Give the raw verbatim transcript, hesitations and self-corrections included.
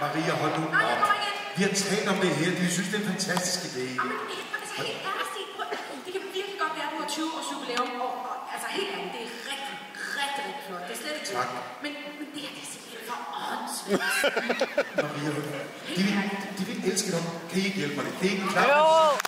Maria, hold nu op. Nej, jeg kommer ikke ind. Vi har talt om det her. De synes, det er en fantastisk idé. Jamen, altså helt ærligt, det kan virkelig godt være, at du har tyve års jubilæum. Og, og, altså helt ærligt, det er rigtig, rigtig, rigtig flot. Det er slet ikke tak. Men, men det her, det er simpelthen for åndssvagt. Maria, de vil, de vil elske dig. Kan I ikke hjælpe mig? Det er ikke klart. Jo!